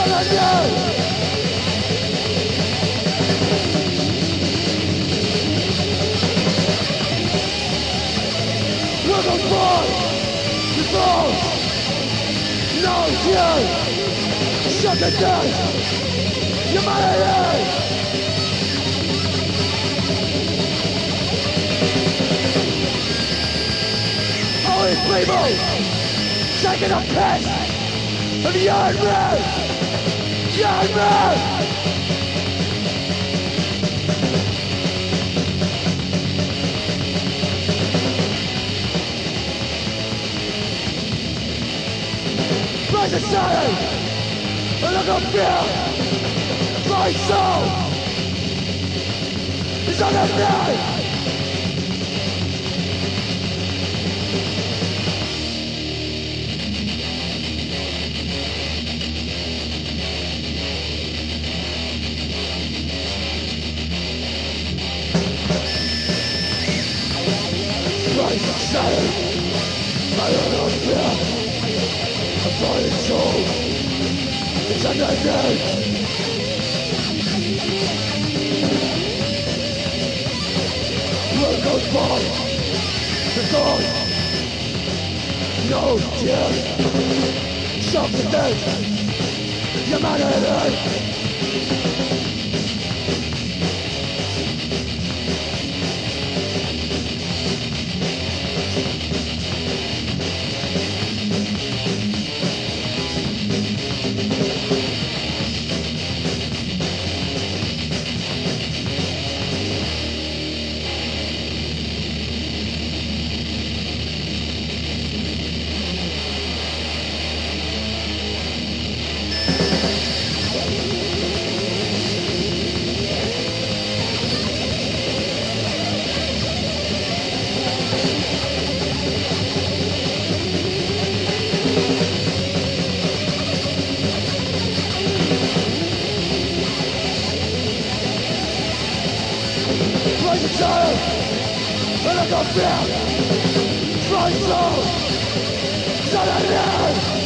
Shut it down! Humanity! All these people taking a piss of young men! Young men! My society! A look of fear! My soul is on the night! My society! I look of fear! A body and soul! It's on the night! World goes by, the gone, no tears, self-defense, humanity. Like a child, and I got fear, my soul, shut it down.